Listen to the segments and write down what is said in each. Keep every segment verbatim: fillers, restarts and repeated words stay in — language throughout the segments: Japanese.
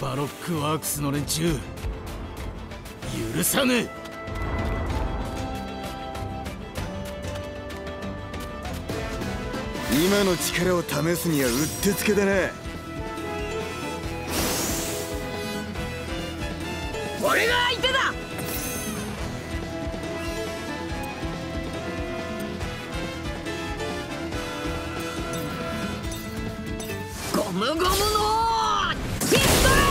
バロックワークスの連中許さぬ。 今の力を試すにはうってつけだな。 俺が相手だ。ゴムゴムのピストル。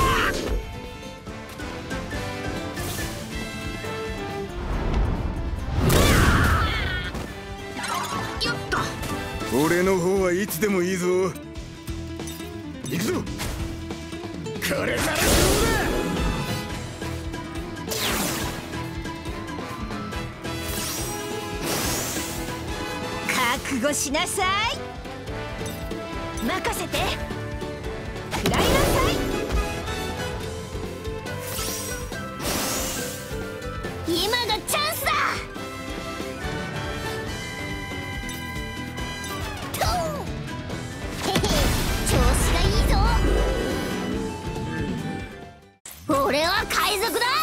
よっと。 俺の方はいつでもいいぞ。行くぞ。 これなら覚悟しなさい。任せて。食らいなさい。今がチャンスだ。とへへ、調子がいいぞ。俺は海賊だ。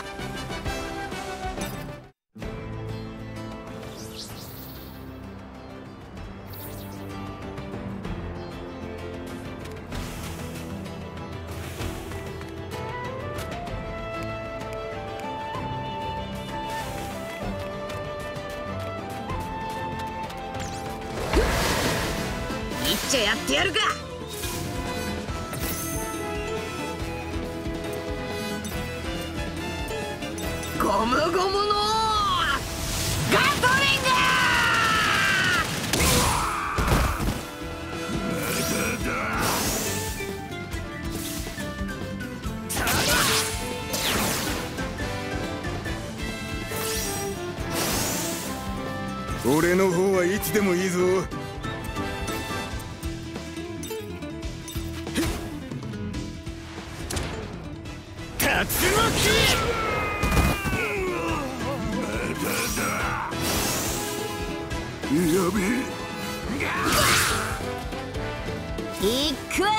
一丁やってやるか。ゴムゴムのガトリング。 俺の方はいつでもいいぞ。やべえ。 いくわよ。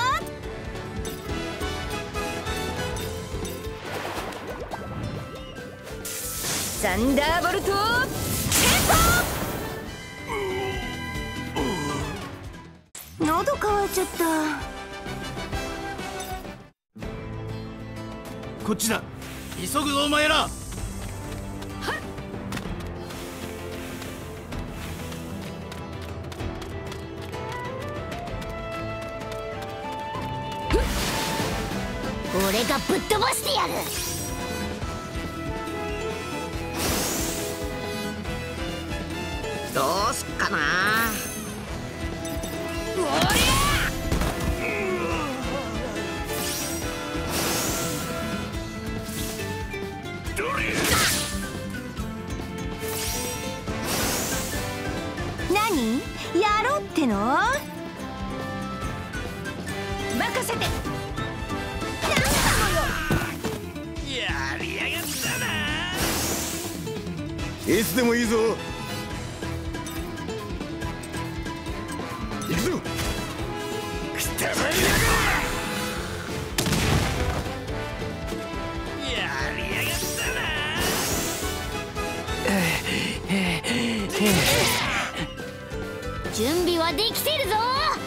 サンダーボルトチェンソー。喉乾いちゃった。 こっちだ。急ぐぞお前ら。 俺がぶっ飛ばしてやる。どうすっかな。おりゃ。何やろうっての。任せて。 やりやがったな。 いつでもいいぞ。行くぞ。 くたばりやがれ。やりやがったな。 準備はできてるぞ。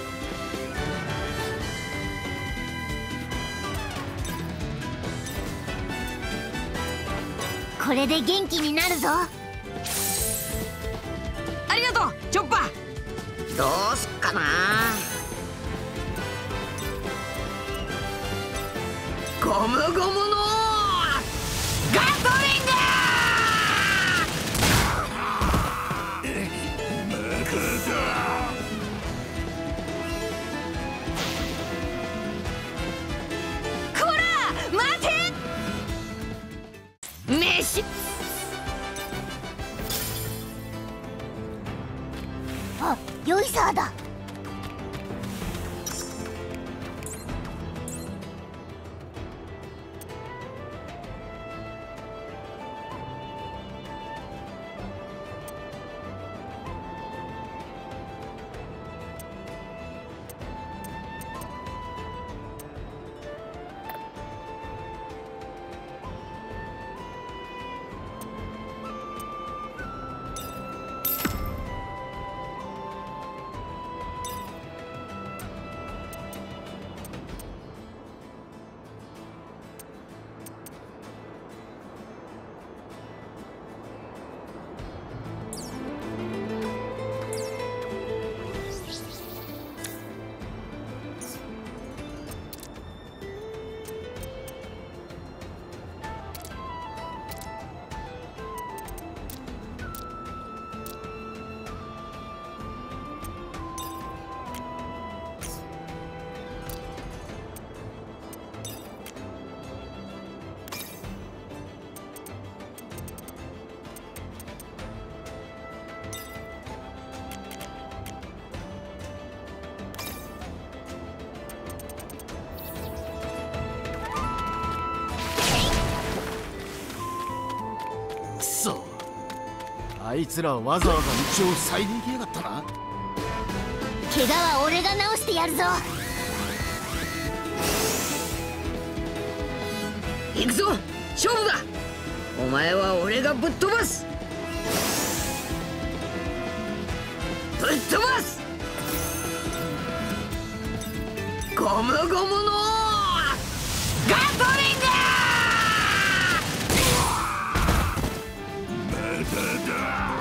これで元気になるぞ。ありがとうチョッパー。どうすっかな。ゴムゴムのガトリング。こら待て。飯。あ、ヨイサーだ。 あいつらわざわざ道を塞いでいきやがったな。 怪我は俺が治してやるぞ。 行くぞ、勝負だ。お前は俺がぶっ飛ばす。ぶっ飛ばす。ゴムゴムのガトリング。 まだだ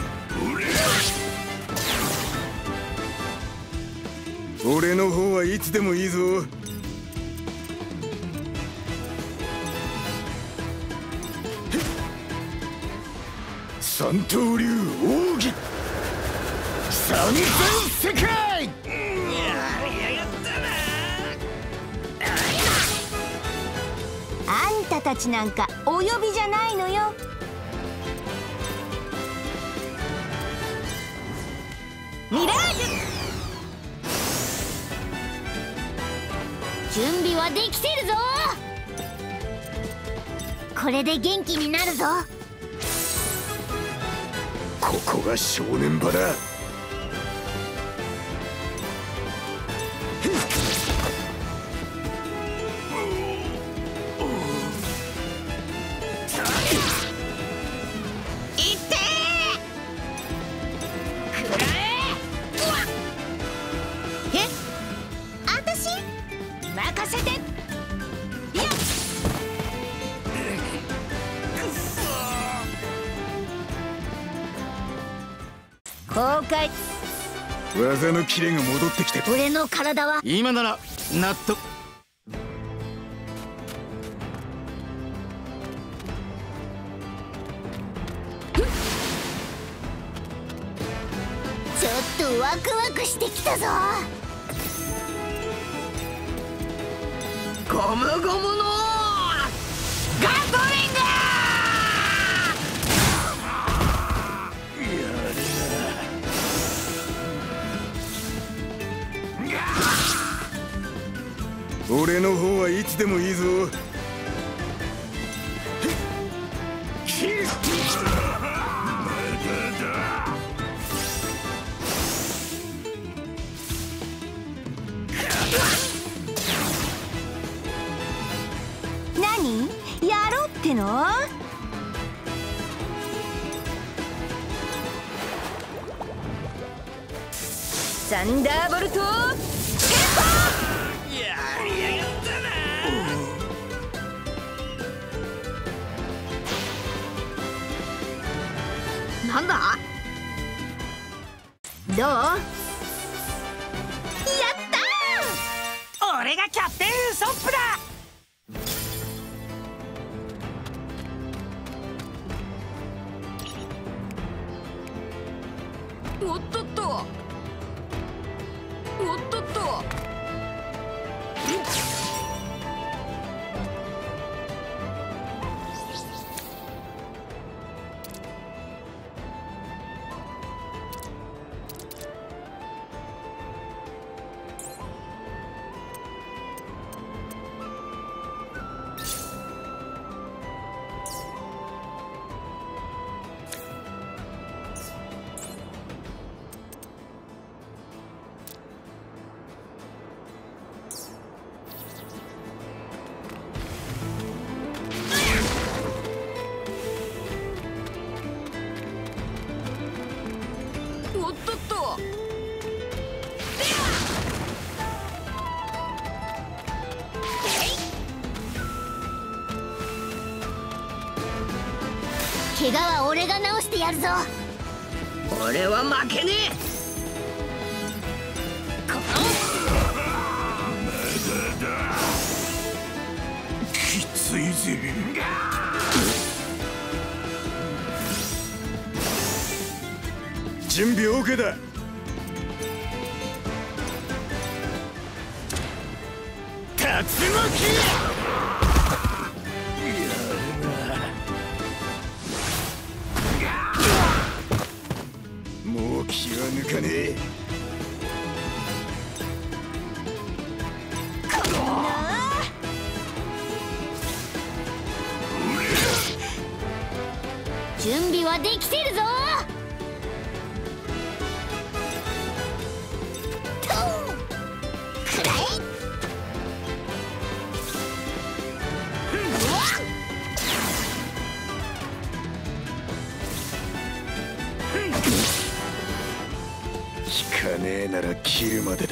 俺俺の方はいつでもいいぞ。三刀流奥義三千世界。 あんたたちなんかお呼びじゃないのよ。ミラージュ、準備はできてるぞ。これで元気になるぞ。 ここが正念場だ。 任せて。いや公開。 技のキレが戻ってきて、 俺の体は今なら納得。 ちょっとワクワクしてきたぞ。 ゴムゴムのガトリング。 俺の方はいつでもいいぞ。 何やろうっての？ サンダーボルトゲット。なんだ？ どう？やったー！俺がキャプテンウソップだ。おっとっと、おっとっと。おっとっと。 怪我は俺が治してやるぞ。 俺は負けねえ。このきついぜ。準備 OK だ。竜巻。もう気は抜かねえ。 準備はできてるぞ。 なら切るまでだ。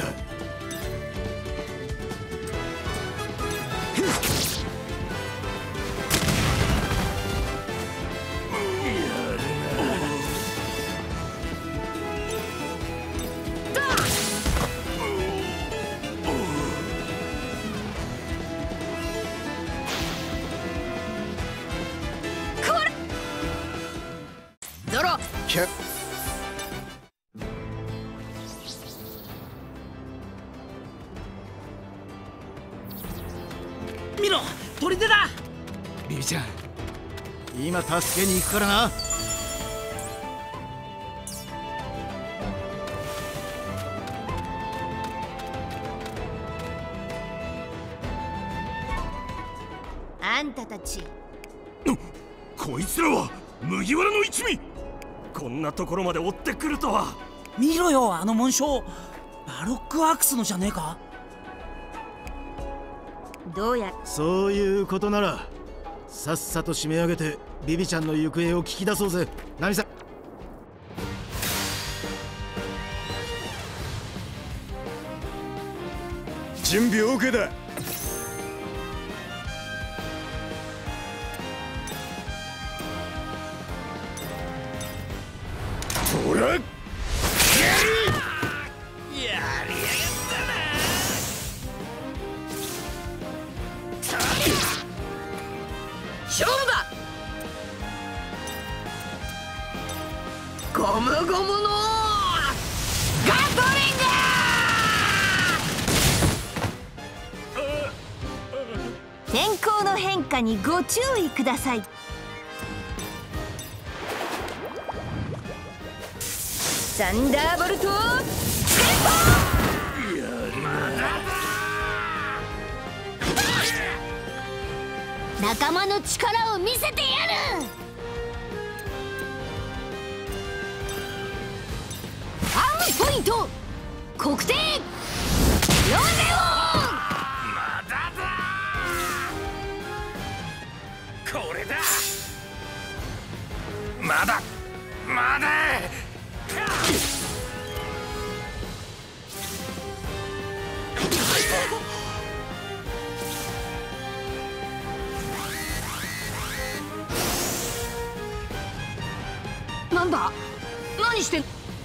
キャ見ろ、砦だ。ビビちゃん、今助けに行くからな。 あんたたち、 こいつらは麦わらの一味。こんなところまで追ってくるとは。 見ろよ、あの紋章。バロックワークスのじゃねえか。 どうや。 そういうことならさっさと締め上げてビビちゃんの行方を聞き出そうぜ。ナミさん、 準備 OK だ。ほら、やりやりやがったな。 勝負だ。ゴムゴムのガトリン天候の変化にご注意ください。サンダーボルト仲間の力を見せてやる。アームポイント黒点ロゼオン。 まだだ。これだ。まだまだ。 なんだ、何してん。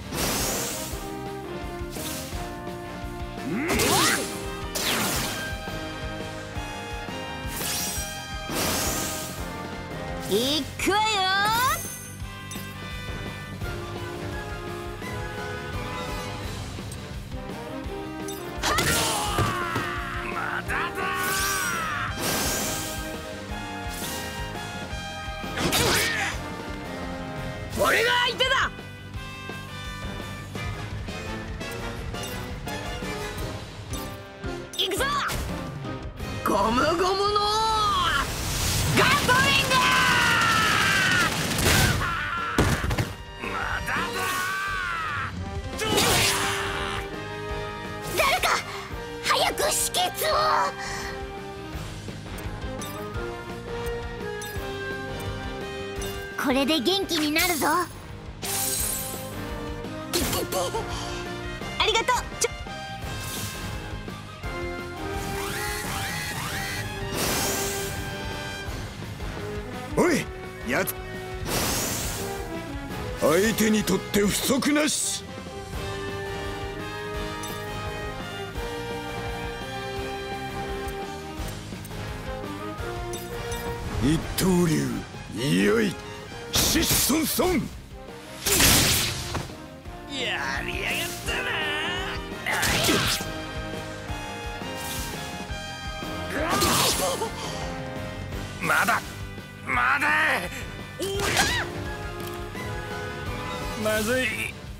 いくわよ。 俺が相手だ。行くぞ。ゴムゴムのガトリング。 まだだ。 誰か早く止血を。これで元気になるぞ。ありがとう。ちょおい、やつ相手にとって不足なし。一刀流、いよいシソンソン。やりやがったな。まだまだ。まずい。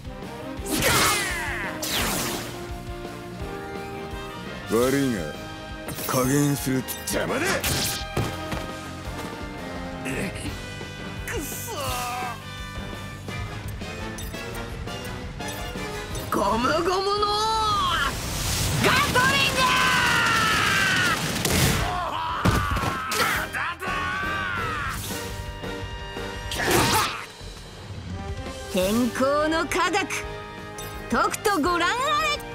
悪いが加減するって邪魔だ。くそ。 ゴムゴムのガトリング。 天候の科学とくとご覧あれ。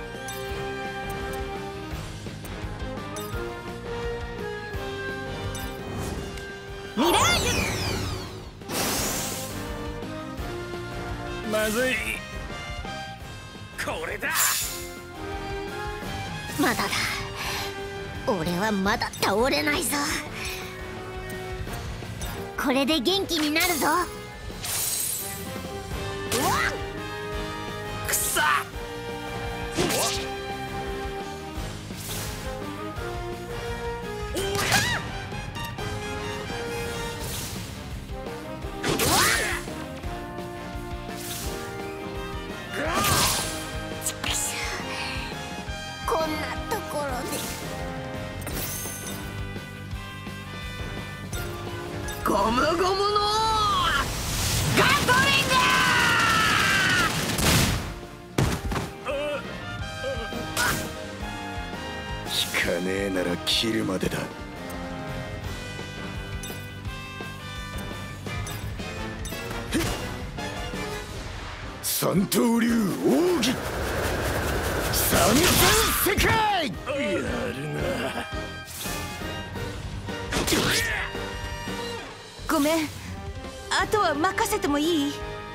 ミラージュ。 まずい。これだ。 まだだ。俺はまだ倒れないぞ。これで元気になるぞ。うわっくそ。 こんなところでゴムゴムのガトリン効かねえなら切るまでだ。三刀流奥義三千世界。 やるな。 ごめん。あとは任せてもいい？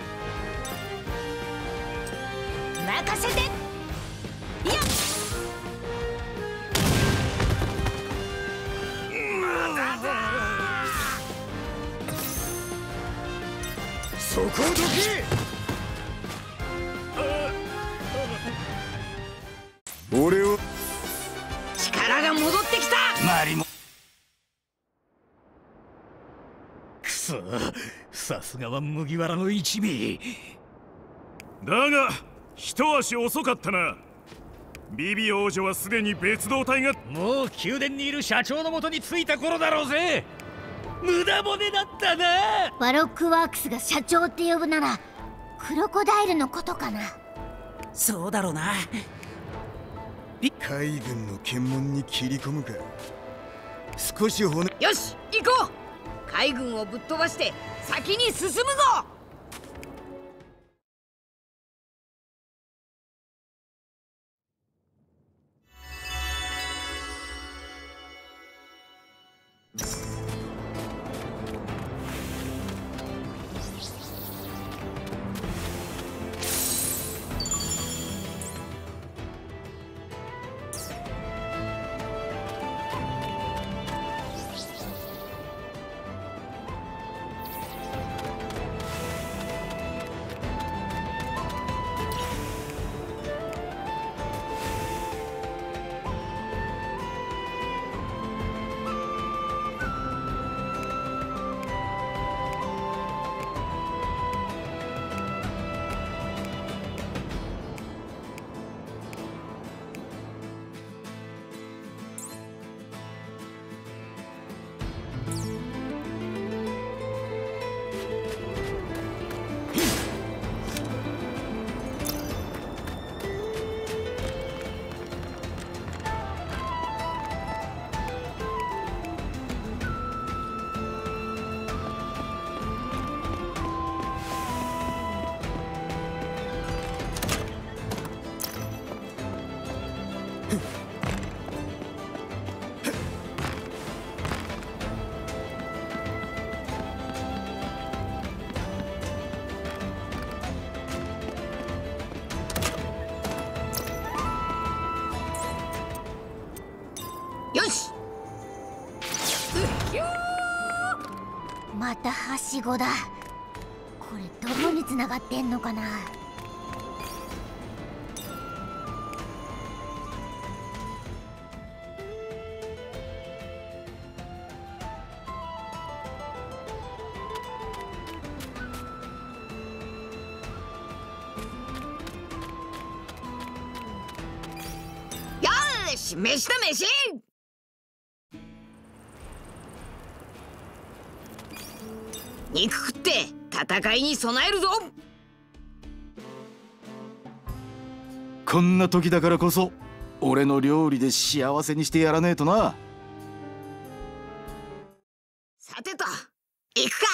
任せて。いやまだだ。 そこをどけ。俺を力が戻ってきた。 マリモ。くそ、さすがは麦わらの一味だが一足遅かったな。ビビ王女はすでに別動隊が。 もう宮殿にいる社長のもとに着いた頃だろうぜ。無駄骨だったな。 ワロックワークスが社長って呼ぶならクロコダイルのことかな。 そうだろうな。 海軍の検問に切り込むか。少し骨。 よし行こう。海軍をぶっ飛ばして先に進むぞ。よし。 またはしごだ。これどこにつながってんのかな。 よし飯だ飯。肉食って戦いに備えるぞ。 こんな時だからこそ俺の料理で幸せにしてやらねえとな。 さてと行くか。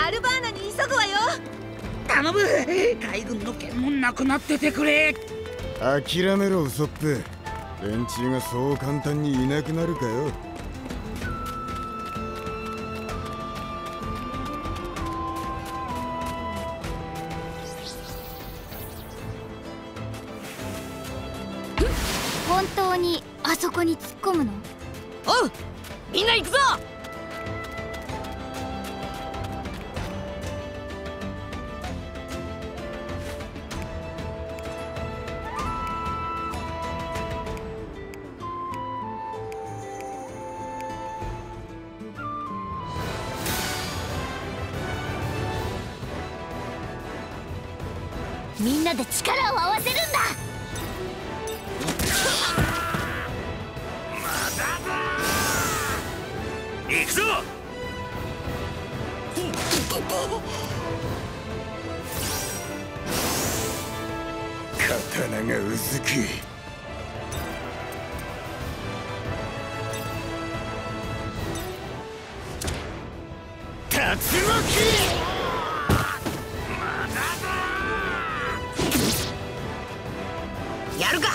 アルバーナに急ぐわよ。 頼む。海軍の剣もなくなっててくれ。 諦めろウソップ。連中がそう簡単にいなくなるかよ。 本当にあそこに突っ込むの？ おう、みんな行くぞ。 みんなで力を合わせるんだ。 行くぞ。 刀がうずき。 竜巻。 やるか。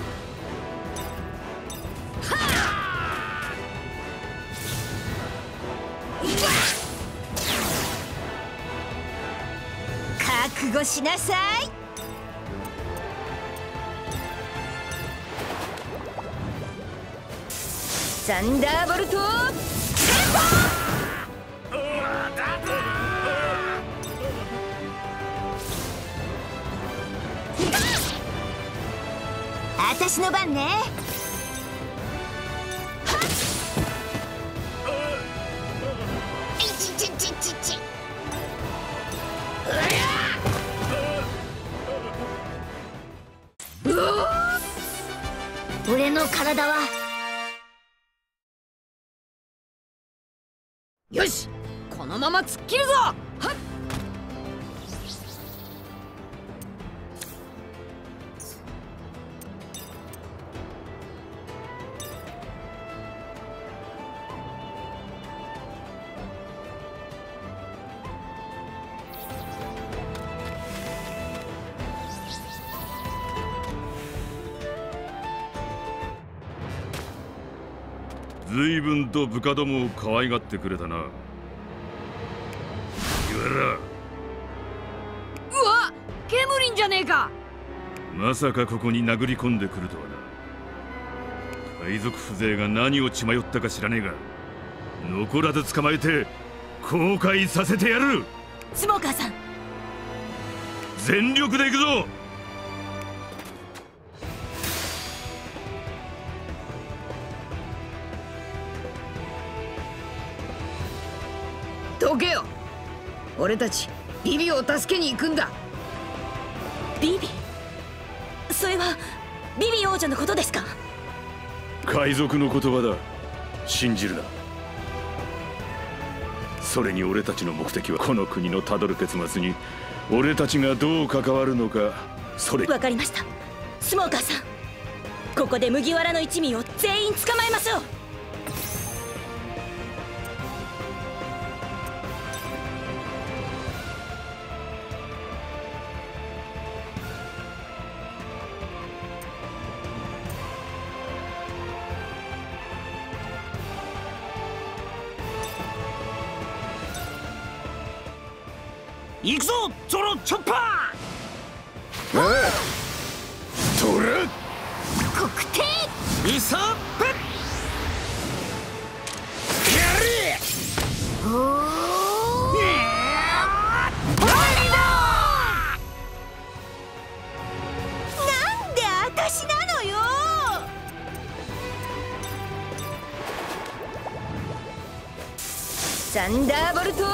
覚悟しなさい。サンダーボルト私の番ね。いちちちちち。 俺の体は。 よし、このまま突っ切るぞ。はっ。 随分と部下どもを可愛がってくれたな。麦わら。 うわ、ケムリンじゃねえか。 まさかここに殴り込んでくるとはな。海賊風情が何を血迷ったか知らねえが、残らず捕まえて後悔させてやる。 スモーカーさん、 全力で行くぞ。 どけよ。俺たちビビを助けに行くんだ。 ビビ？それはビビ王女のことですか？ 海賊の言葉だ。信じるな。それに俺たちの目的はこの国のたどる結末に俺たちがどう関わるのか。それ。 わかりました。スモーカーさん、ここで麦わらの一味を全員捕まえましょう。 行くぞゾロチョッパー。 ああ、トラ黒帝イソップ。 おーなんで私なのよ。サンダーボルト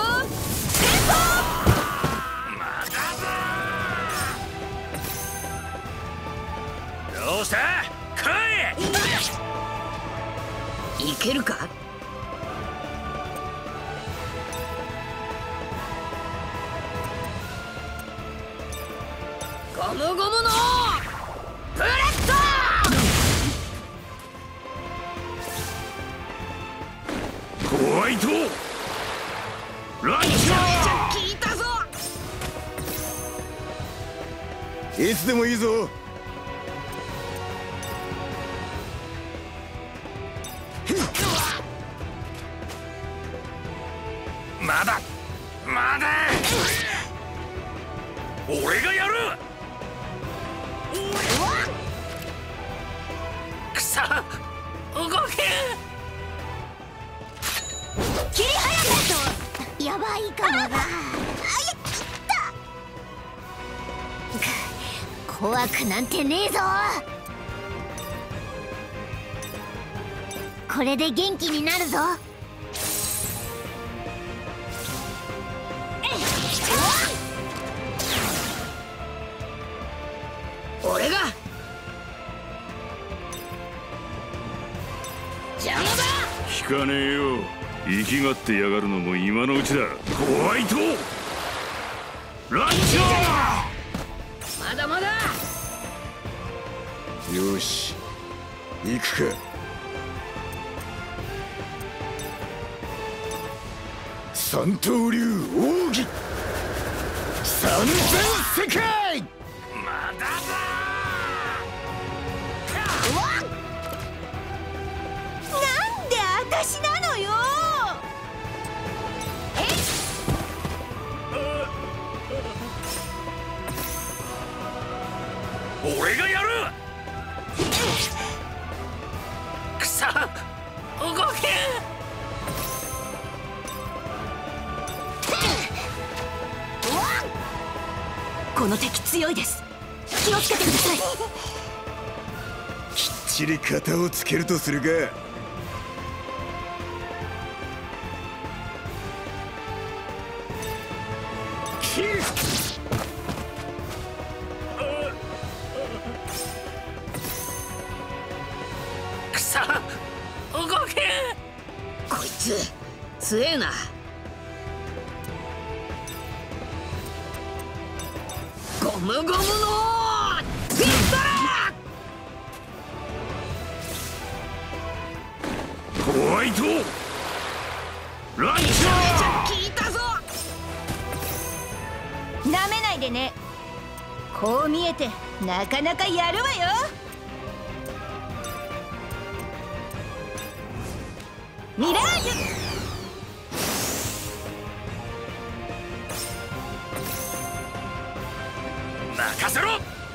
どうした？来い！ いけるか？ゴムゴムのブレッド！ ホワイトランチャー。 いつでもいいぞ。 まだまだ俺がやる。くさ動け。 切り早くやばいかもな。あいった。怖くなんてねえぞ。これで元気になるぞ。 俺が邪魔だ。 聞かねえよ。生きがってやがるのも今のうちだ。ホワイトランチャー。まだまだ。 よし行くか。三刀流奥義三千世界。 まだだ。 なんで私なのよ。 俺がやる。くさ動け。 この敵強いです。気をつけてください。 きっちり型をつけるとするか。 くさ動け。 こいつ強えな。ゴムゴムのピストル。 ホワイトランチャー。 聞いたぞ。 なめないでね。こう見えてなかなかやるわよ。ミラージュ。 任せろ。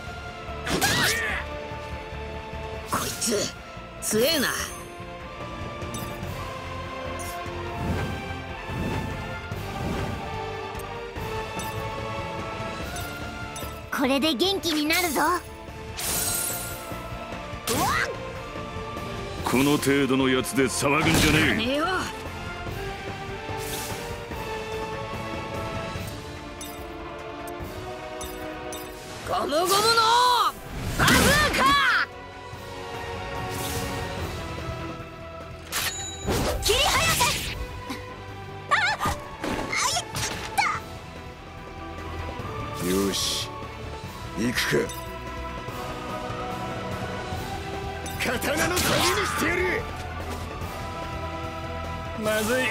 こいつ強えな。 これで元気になるぞ。 この程度のやつで騒ぐんじゃねえ。 ねえよ。ゴムゴムのバズーカ。 切り早せ。 よし行くか。刀の旅にしてやる。 まずい。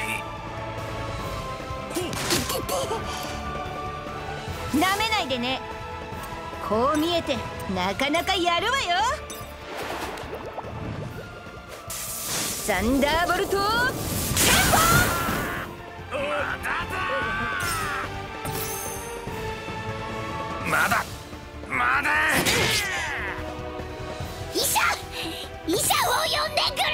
なめないでね。こう見えてなかなかやるわよ。サンダーボルトテンまだまだ。 医者医者を呼んでくれ。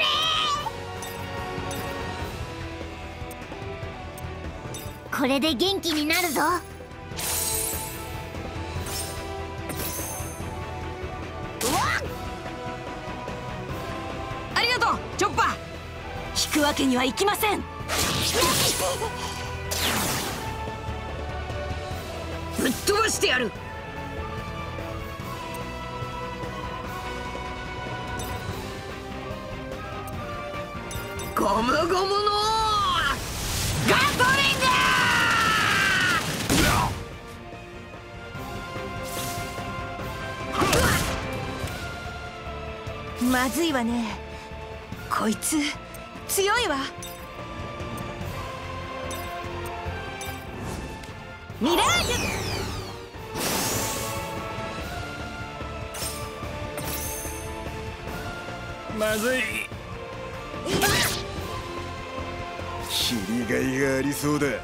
これで元気になるぞ。 ありがとうチョッパー。引くわけにはいきません。 ぶっ飛ばしてやる。ゴムゴムのガトリング。まずいわね。こいつ強いわ。ミラージュ。 まずい。 切りがいがありそうだ。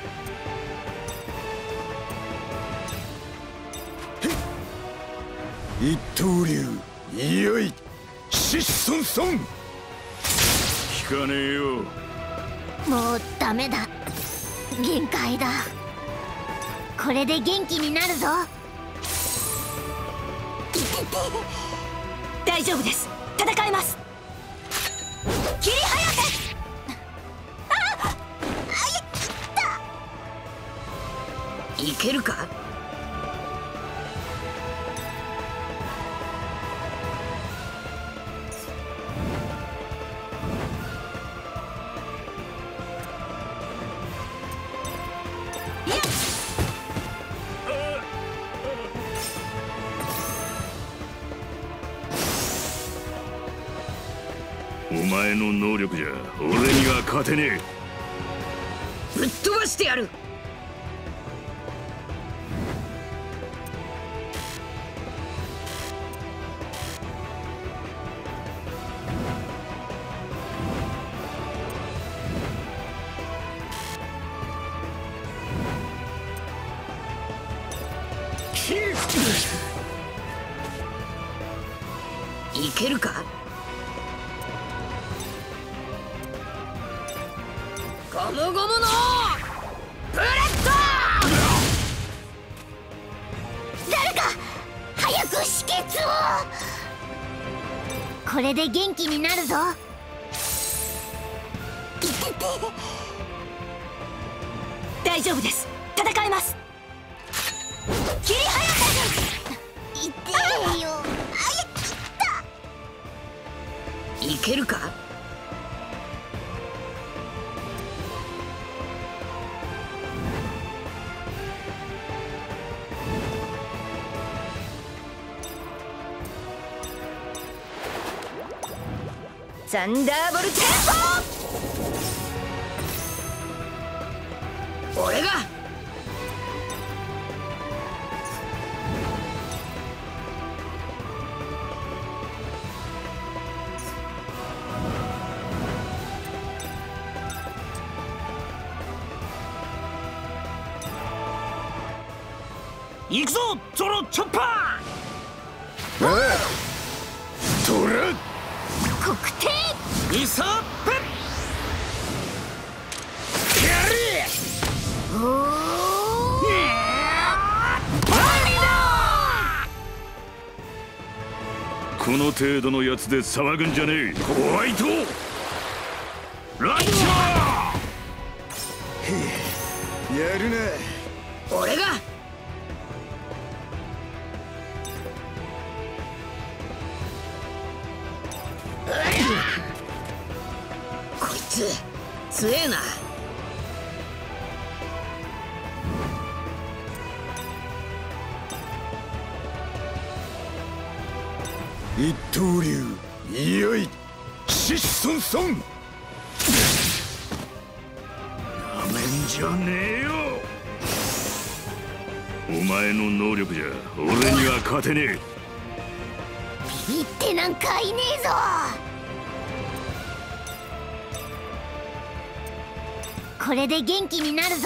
一刀流いよいシッソンソン。 聞かねえよ。 もうダメだ、限界だ。これで元気になるぞ。 大丈夫です、戦えます。切り早せ。ああ、 いけるか。 お前の能力じゃ俺には勝てねぶっ飛ばしてやる。いけるか。ゴムゴムのブレッド。 誰か早く止血を。これで元気になるぞ。いてて。 大丈夫です、戦えます。切り早せ。 いてえよ。 いけるか。 サンダーボルテンポ。 俺が行くぞゾロチョッパー。 ああトラ国定。 イサップ。 おお。 この程度のやつで騒ぐんじゃねえ。ホワイトランチャーやるな。 俺がこいつ強えな。 一刀流いよいシッソンソン。 なめんじゃねえよ。お前の能力じゃ俺には勝てねえ。 ビビってなんかいねえぞ。これで元気になるぞ。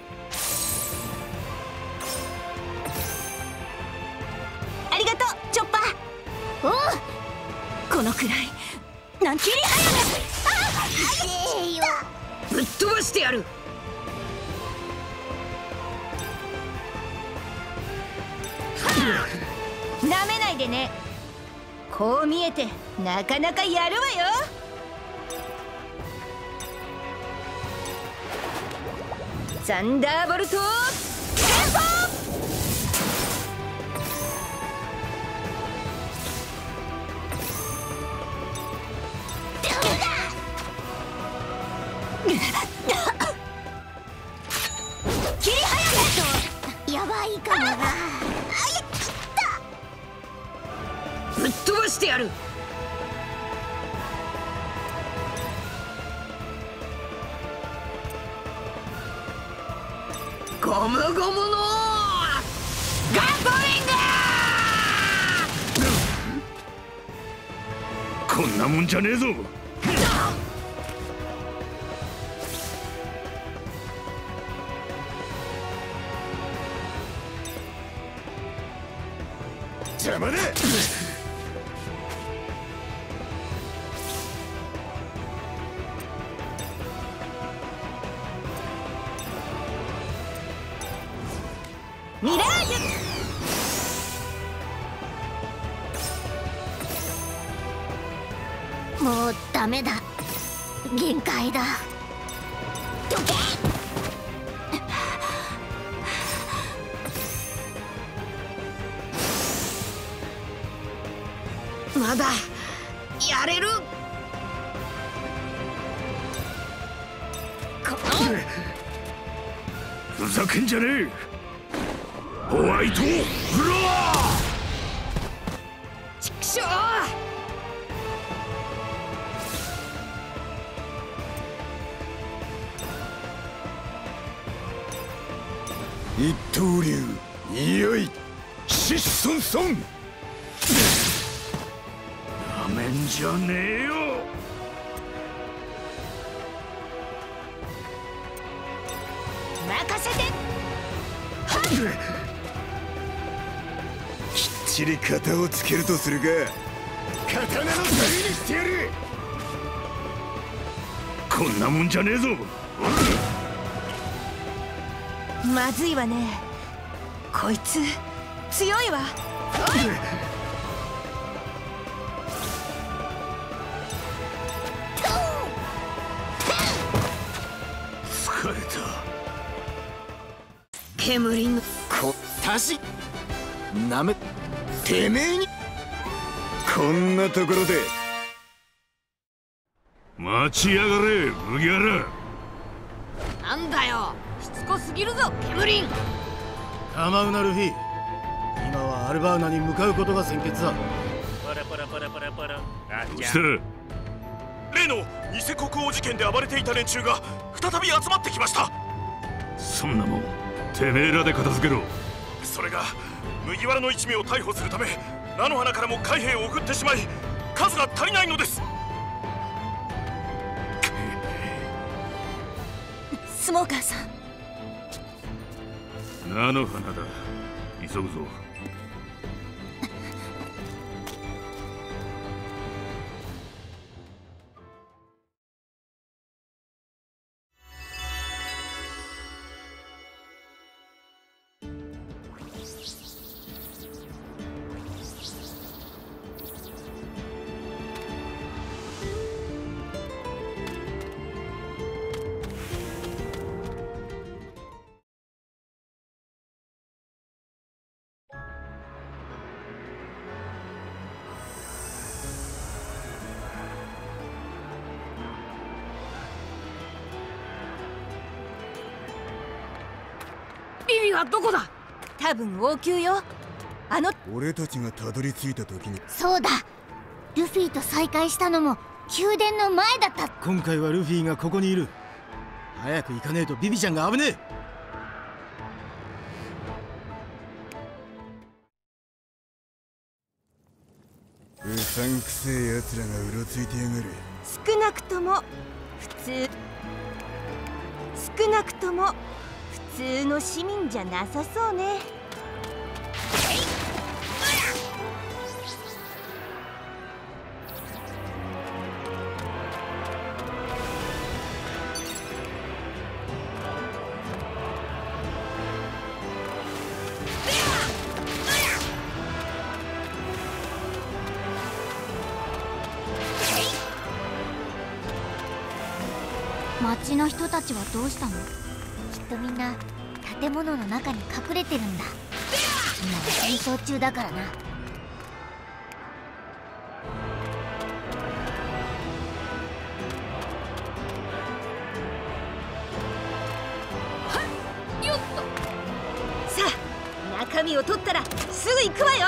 ありがとうチョッパー。 おう。 このくらいなん切り早せ。 いてえよ。 ぶっ飛ばしてやる。 なめないでね。こう見えてなかなかやるわよ。サンダーボルトテンポ。切り早せ。 やばいかもな。 ぶっ飛ばしてやる。ゴムゴムのガトリング。 ここんなもんじゃねえぞ。 邪魔だ。 ミラージュ。もうダメだ。限界だ。どけ。 まだやれる。 こふざけんじゃねえ。ホワイトフロア。 ちくしょう。 一刀流いよいシッソンソン。 なめんじゃねえよ。 任せて。 きっちり型をつけるとするか。刀の旅にしてやる。 こんなもんじゃねえぞ。 まずいわね。こいつ強いわ。 疲れた。 煙のこたしなめてめえにこんなところで。 待ちやがれ麦わら。 なんだよ、しつこすぎるぞケムリン。 構うなルフィ。今はアルバーナに向かうことが先決だ。 パラパラパラパラパラ。 どうした。 例の偽国王事件で暴れていた連中が再び集まってきました。 そんなもんてめえらで片付けろ。 それが麦わらの一味を逮捕するため菜の花からも海兵を送ってしまい数が足りないのです。 スモーカーさん。 菜の花だ。急ぐぞ。 ビビはどこだ。 多分王宮よ。あの俺たちがたどり着いた時に。 そうだ。ルフィと再会したのも宮殿の前だった。 今回はルフィがここにいる。早く行かねえとビビちゃんが危ねえ。 うさんくせえやつらがうろついてやがる。 少なくとも普通少なくとも普通の市民じゃなさそうね。 町の人たちはどうしたの？きっとみんな建物の中に隠れてるんだ。今は戦争中だからな。 よっと。さあ中身を取ったらすぐ行くわよ。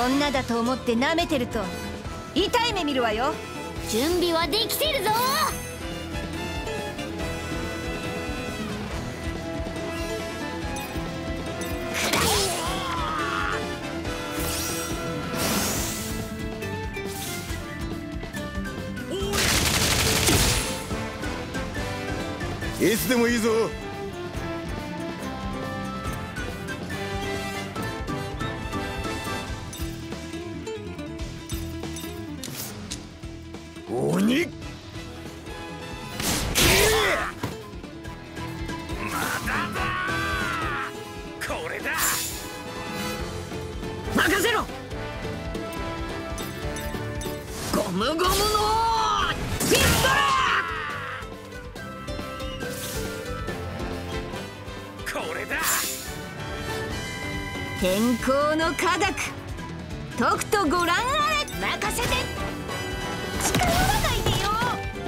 女だと思って舐めてると痛い目見るわよ。 準備はできてるぞ。 いつでもいいぞ。鬼これだ。 任せろ。ゴムゴムのピストル。 これだ。 天候の科学とくとご覧あれ。任せて。近寄らないでよ。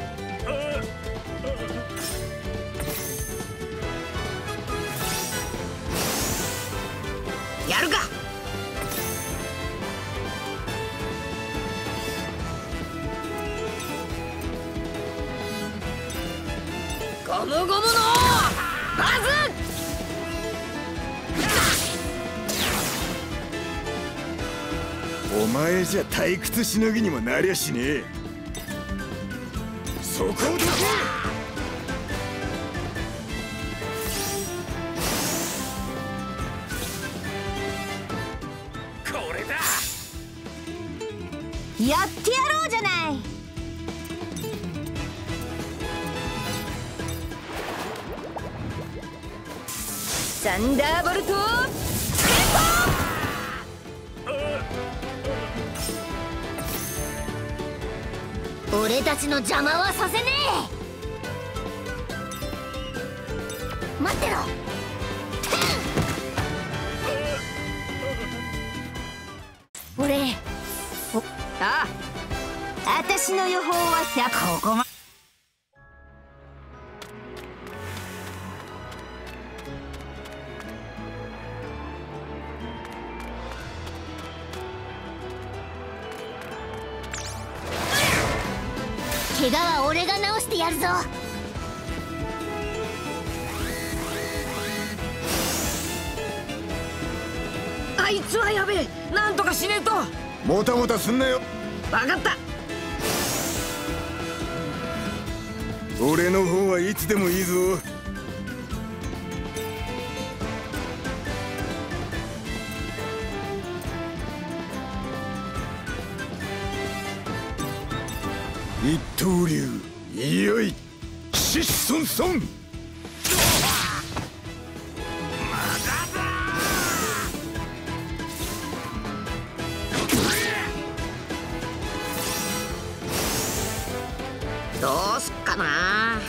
やるか。ゴムゴムのパズ。 お前じゃ退屈しのぎにもなりゃしねえ。そこをどけ。 これだ。 やってやろうじゃない。サンダーボルト俺たちの邪魔はさせねえ。待ってろ。俺ああ、私の予報はひゃく。 ここま怪我は俺が治してやるぞ。 あいつはやべえ。なんとかしねえと。 もたもたすんなよ。 分かった。 俺の方はいつでもいいぞ。一刀流いよいシッソンソン。 どうすっかな。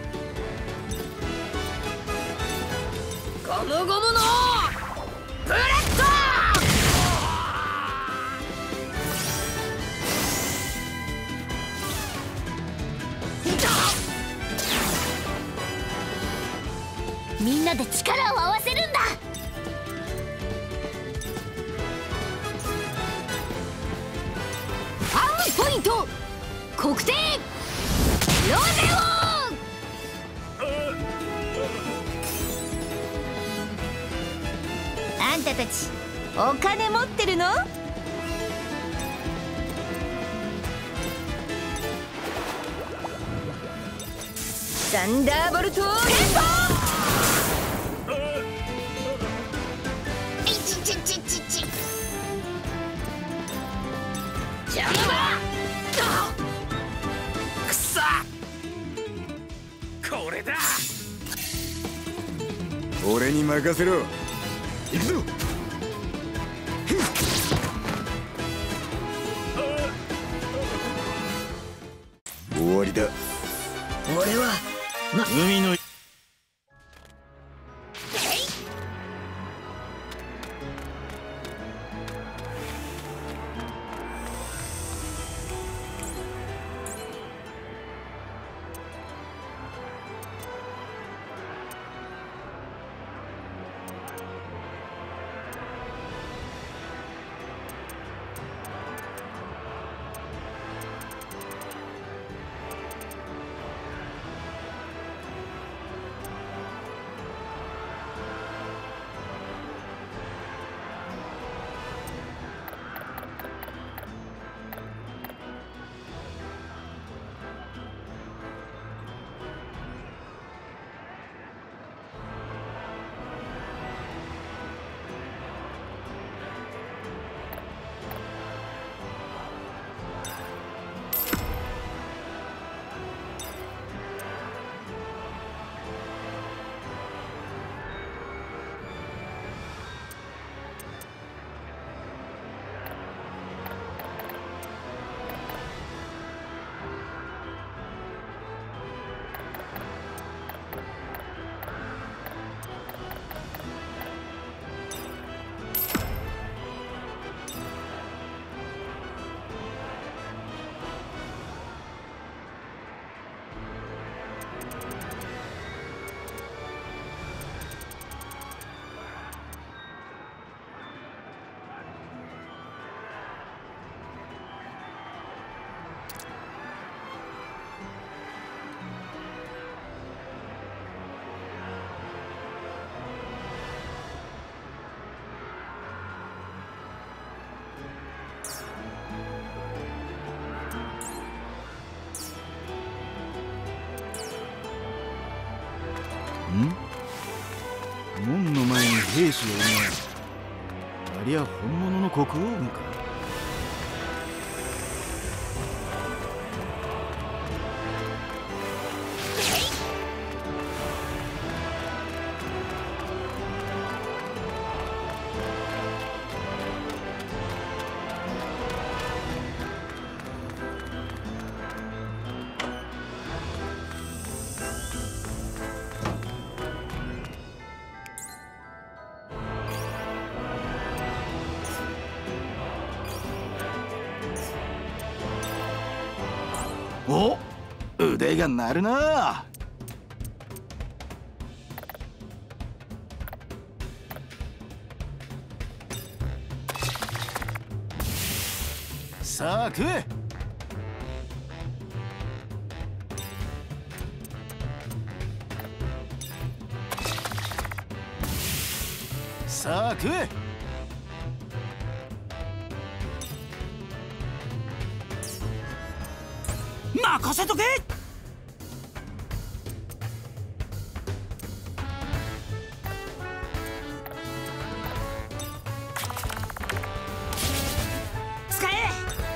ゴムゴムのブレッド。 みんなで力を合わせるんだ。 ファンポイント国定ロゼオ。あんたたちお金持ってるの？サンダーボルトレッド。 邪魔だ。くそ。 これだ。 俺に任せろ。行くぞ。終わりだ。 俺は海の門の前に兵士がいるが、ありゃ本物の国王軍か。お、腕が鳴るな。さあ食え。さあ食え。 任せとけ。使え。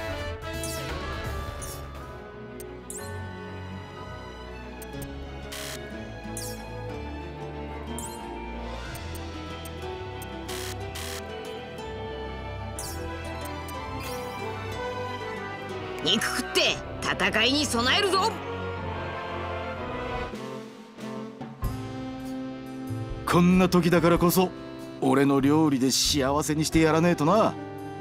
肉食って戦いに備えるぞ。 こんな時だからこそ俺の料理で幸せにしてやらねえとな。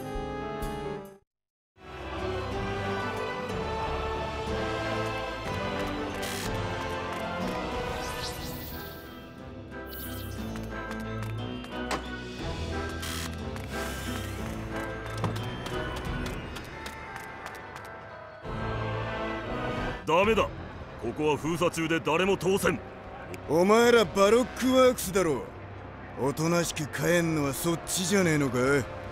ダメだ、ここは封鎖中で誰も通せん。 お前らバロックワークスだろ。おとなしく帰んのはそっちじゃねえのか。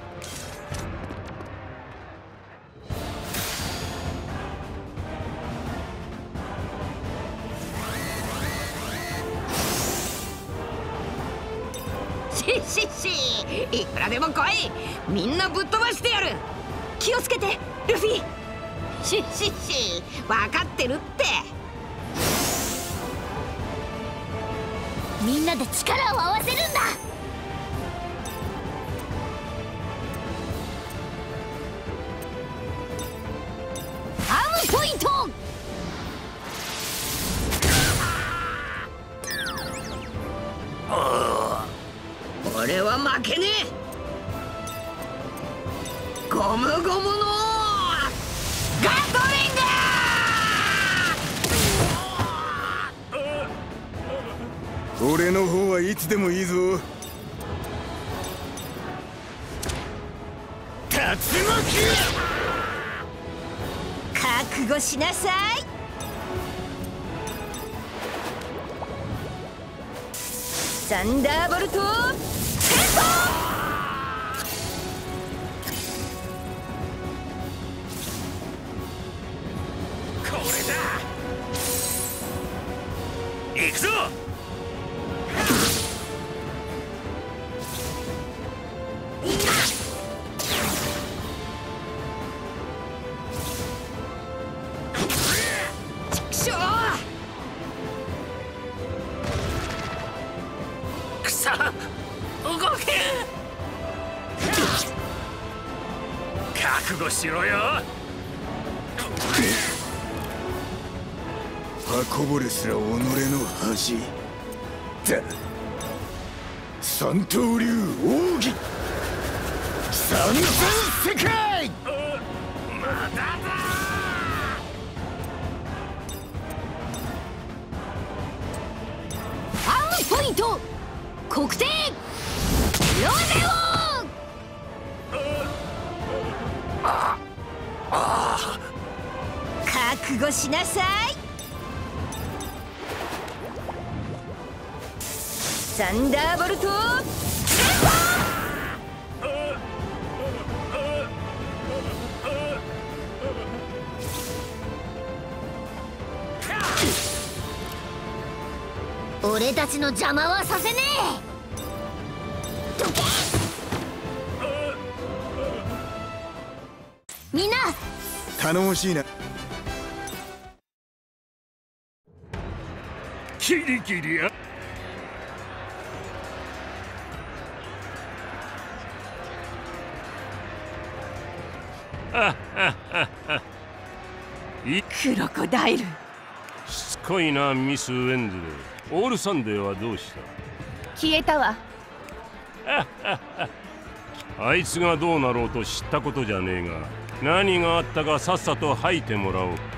しっしっし、いくらでも来い。みんなぶっ飛ばしてやる。 気をつけてルフィ。 しっしっし、分かってるって。 みんなで力を合わせるんだ。アームポイント。 俺は負けねえ。ゴムゴムのガトリング。 俺の方はいつでもいいぞ。竜巻。 覚悟しなさい。サンダーボルトテンポ。 これだ。行くぞ。覚悟しろよ。 刃こぼれすら己の恥だ。三刀流奥義三千世界。 まだだ。 アームポイント黒点ロゼオ。 覚悟しなさい。サンダーボルトテンポ。 俺たちの邪魔はさせねえ。どけ！みんな頼もしいな。 キリキリやクロコダイル。 しつこいなミス・ウェンズレー。オールサンデーはどうした？ 消えたわ。 あいつがどうなろうと知ったことじゃねえが、何があったかさっさと吐いてもらおう。